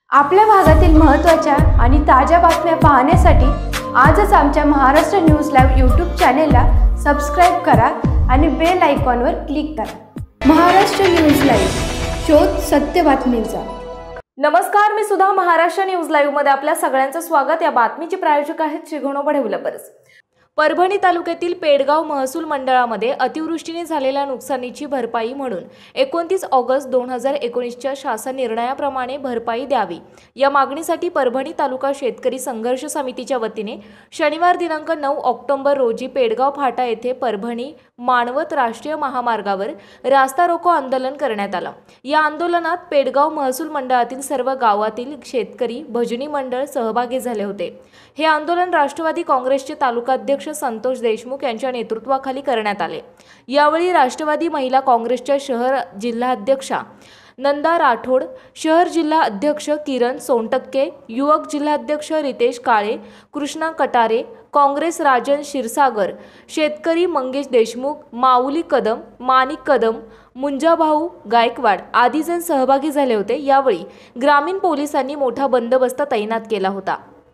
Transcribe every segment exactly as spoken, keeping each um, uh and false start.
आपल्या भागातील महत्त्वाच्या आणि ताज्या बातम्या पाहण्यासाठी आजच आमच्या महाराष्ट्र न्यूज लाईव्ह यूट्यूब चॅनेलला सबस्क्राईब करा आणि बेल आयकॉनवर क्लिक करा। महाराष्ट्र न्यूज लाईव्ह, शोध सत्य बातमीचा। नमस्कार, मी सुद्धा महाराष्ट्र न्यूज लाईव्ह मध्ये आपल्या सगळ्यांचं स्वागत। या बातमीचे प्रायोजक आहेत श्री गणो डेव्हलपर्स। परभणी तालुक्यातील पेडगाव महसूल मंडळामध्ये अतिवृष्टीने झालेल्या नुकसानीची भरपाई म्हणून एकोणतीस ऑगस्ट दोन हजार एकोणीसच्या शासन निर्णयाप्रमाणे भरपाई द्यावी या मागणीसाठी परभणी तालुका शेतकरी संघर्ष समितीच्या वतीने शनिवार दिनांक नऊ ऑक्टोबर रोजी पेडगाव फाटा येथे परभणी मानवत राष्ट्रीय महामार्गावर रास्ता रोको आंदोलन करण्यात आलं। या आंदोलनात पेडगाव महसूल मंडळातील सर्व गावातील शेतकरी भजनी मंडळ सहभागी झाले होते। हे आंदोलन राष्ट्रवादी काँग्रेसचे तालुकाध्यक्ष संतोष देशमुख यांच्या नेतृत्वाखाली करण्यात आले। यावेळी राष्ट्रवादी महिला काँग्रेसच्या शहर जिल्हाध्यक्षा नंदा राठोड, शहर जिल्हा अध्यक्ष किरण सोनटक्के, युवक जिल्हाध्यक्ष रितेश काळे, कृष्णा कटारे, काँग्रेस राजन क्षीरसागर, शेतकरी मंगेश देशमुख, माऊली कदम, माणिक कदम, मुंजाभाऊ गायकवाड आदी जण सहभागी झाले होते। यावेळी ग्रामीण पोलिसांनी मोठा बंदोबस्त तैनात केला होता।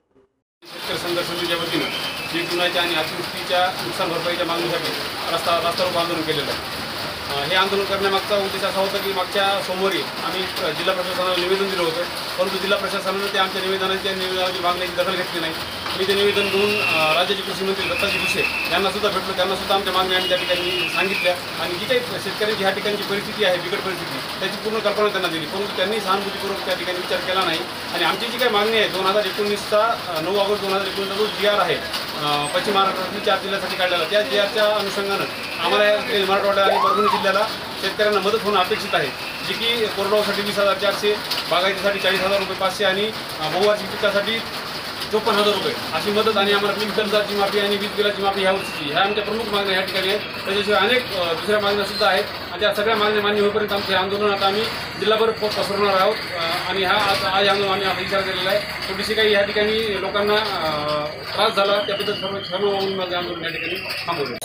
शेतकरी संघर्ष समितीच्या वतीने पीक विम्याच्या आणि अतिवृष्टीच्या नुकसान भरपाईच्या मागणीसाठी रस्ता रस्ता रोको आंदोलन केलेलं आहे। हे आंदोलन करण्यामागचा उद्देश असा होता की मागच्या सोमवारी आम्ही जिल्हा प्रशासनाला निवेदन दिलं होतं, परंतु जिल्हा प्रशासनाने ते आमच्या निवेदनाच्या निवेदनाची मागण्याची दखल घेतली नाही। मी ते निवेदन घेऊन राज्याचे कृषी मंत्री दत्ताजी भुसे यांना सुद्धा भेटलो, त्यांना सुद्धा आमच्या मागण्या आम्ही त्या ठिकाणी सांगितल्या आणि जी काही शेतकऱ्यांची ह्या ठिकाणची परिस्थिती आहे, बिकट परिस्थिती, त्याची पूर्ण कल्पना त्यांना दिली, परंतु त्यांनी सहानुभूतीपूर्वक त्या ठिकाणी विचार केला नाही। आणि आमची जी काही मागणी आहे दोन हजार एकोणीसचा नऊ ऑगस्ट दोन हजार एकोणीसचा जो जी आर आहे पश्चिम महाराष्ट्रातील चार जिल्ह्यासाठी काढलेला, त्या जी आरच्या अनुषंगानं आम्हाला मराठवाडा आणि परभणी जिल्ह्याला शेतकऱ्यांना मदत होणं अपेक्षित आहे, जी की कोरडवासाठी वीस हजार चारशे, बागायतीसाठी चाळीस हजार रुपये पाचशे आणि बहुवार्षिक पिकासाठी चोपन्न हजार रुपये अशी मदत आणि आम्हाला पीक कर्जाची माफी आणि वीज बिलाची माफी ह्या वर्षीची ह्या आमच्या प्रमुख मागण्या ह्या ठिकाणी आहेत। त्याच्याशिवाय अनेक दुसऱ्या मागण्या सुद्धा आहेत आणि त्या सगळ्या मागण्या मान्य होईपर्यंत आमचे आंदोलन आता आम्ही जिल्हाभर पोट पसरवणार आहोत आणि हा आज आज आंदोलन आम्ही आपला विचार केलेला आहे। थोडीशी काही ह्या ठिकाणी लोकांना त्रास झाला त्याबद्दल सर्व क्षमा मागून माझे आंदोलन या ठिकाणी थांबवले।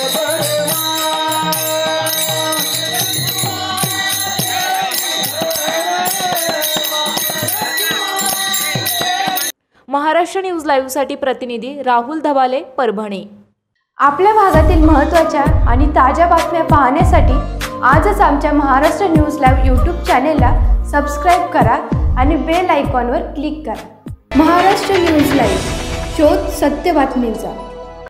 महाराष्ट्र न्यूज लाईव्ह साठी प्रतिनिधी राहुल धबाले, परभणी। आपल्या भागातील महत्त्वाच्या आणि ताज्या बातम्या पाहण्यासाठी आजच आमच्या महाराष्ट्र न्यूज लाईव्ह यूट्यूब चॅनेलला सबस्क्राईब करा आणि बेल आयकॉनवर क्लिक करा। महाराष्ट्र न्यूज लाईव्ह, शोध सत्य बातमीचा।